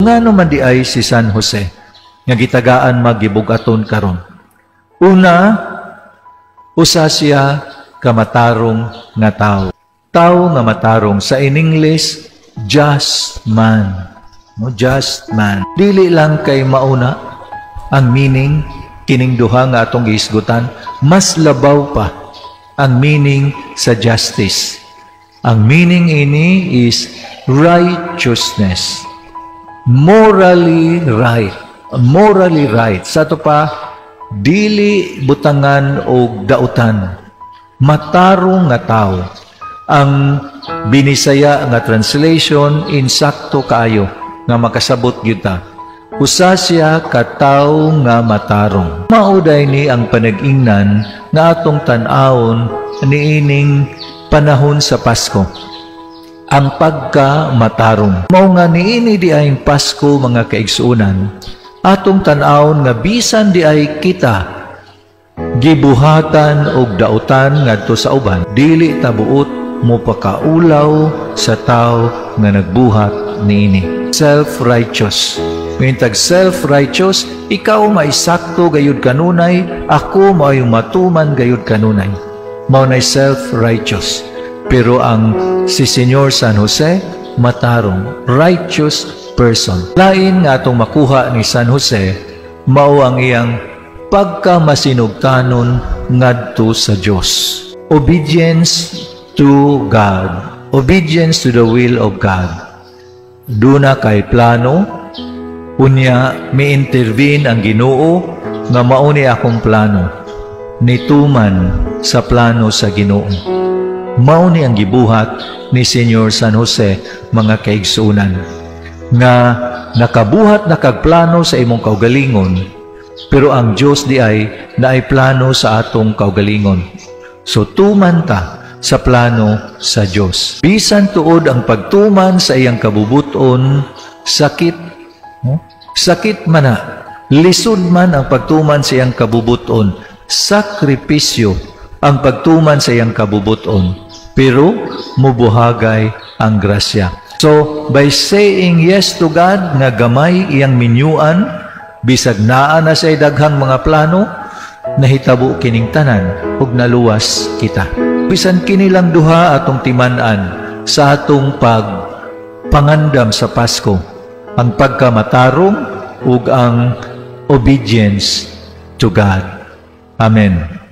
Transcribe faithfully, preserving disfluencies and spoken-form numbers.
Ngano man di ay si San Jose nga gitagaan magibugaton karon. Una, usa siya kamatarong nga tao. Tao nga matarong sa in English, just man. No, just man. Dili lang kay mauna ang meaning kining duha nga atong giisgutan, mas labaw pa ang meaning sa justice. Ang meaning ini is righteousness. Morally right. Morally right. Sa to pa, dili butangan o dautan. Matarong nga tao. Ang binisaya nga translation, insakto kaayo nga makasabot gyud ta. Usa siya ka tawo nga matarong. Mauday ni ang panag-ingnan nga atong tan-awon niining panahon sa Pasko. Ang pagka-matarong. Mao nga niini di ay Pasko mga kaigsuonan. Atong tan-awon nga bisan di ay kita gibuhatan og dautan ngadto sa uban, dili ta buot mo pakaulaw sa tawo nga nagbuhat niini. Self-righteous. Mintag self-righteous, ikaw maisakto gayud kanunay, ako may matuman gayud kanunay. Mao nay self-righteous. Pero ang si Senyor San Jose, matarong, righteous person. Lain nga atong makuha ni San Jose, mao ang iyang pagkamasinugtanon ngadto sa Dios. Obedience to God. Obedience to the will of God. Duna kay plano, unya mi-intervene ang Ginoo nga mao ni akong plano. Nituman sa plano sa Ginoo. Mao ni ang gibuhat ni Senyor San Jose mga kaigsuonan. Nga nakabuhat na kagplano sa imong kaugalingon, pero ang Dios di ay naay plano sa atong kaugalingon. So tuman ta sa plano sa Dios. Bisan tuod ang pagtuman sa iyang kabubuton, sakit sakit man na, lisod man ang pagtuman sa iyang kabubuton, sakripisyo ang pagtuman sa iyang kabubuton, pero mubuhagay ang grasya. So, by saying yes to God, nga gamay iyang minyuan, bisag naa na sa daghang mga plano, nahitabo kining tanan, ug naluwas kita. Bisan kini lang duha atong timan-an sa atong pagpangandam sa Pasko, ang pagkamatarong ug ang obedience to God. Amen.